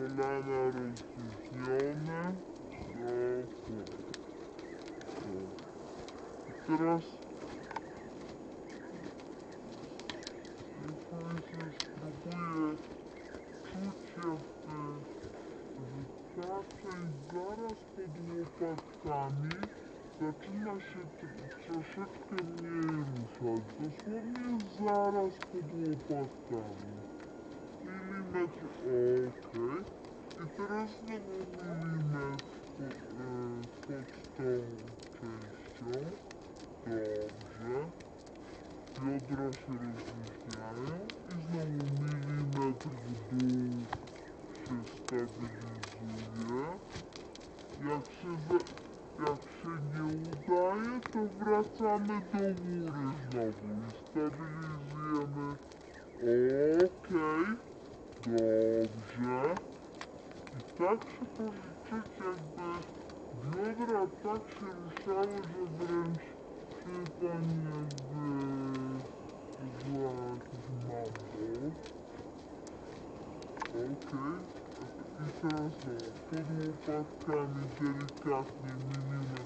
Kolana rozluźnione. I teraz spróbuję czuć że ta część zaraz pod łopatkami zaczyna się troszeczkę mniej ruszać. Dosłownie zaraz pod łopatkami. Milimetr, ok. I teraz znowu milimetr pod tą częścią. Dobrze. Biodra się rozluźniają i znowu milimetr w dół się stabilizuje. Jak się nie udaje, to wracamy do góry znowu i stabilizujemy. Okej, dobrze. I tak się pożyczyć, jakby biodra tak się ruszały, że wręcz pani jakby była jakiś mambo. Okej. I teraz pod łopatkami delikatnie milimetr